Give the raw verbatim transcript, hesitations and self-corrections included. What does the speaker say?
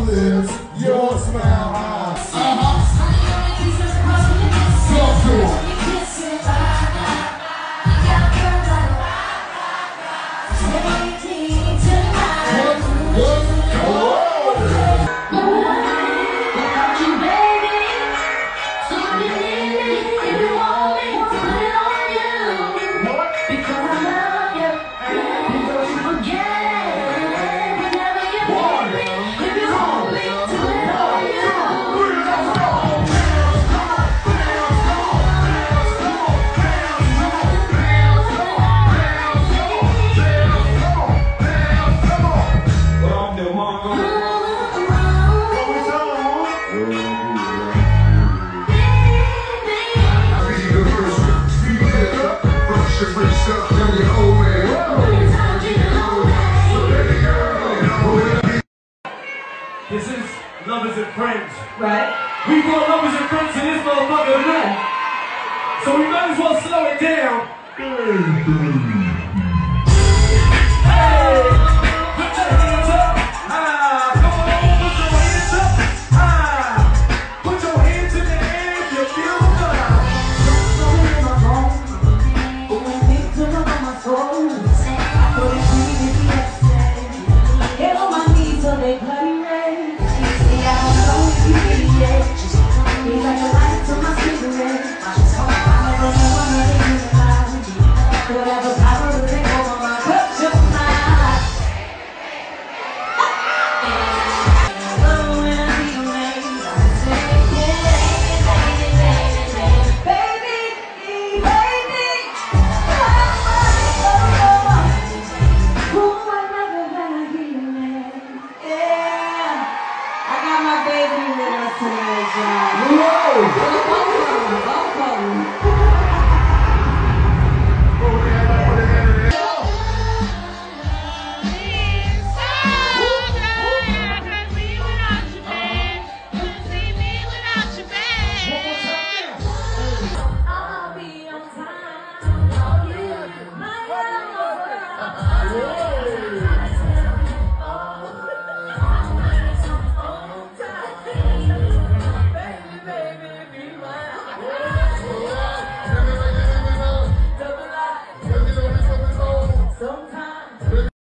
lips, your smile eyes. Uh-huh. Talk to her. This is Lovers and Friends. Right. We've got Lovers and Friends in this motherfucker tonight. So we might as well slow it down.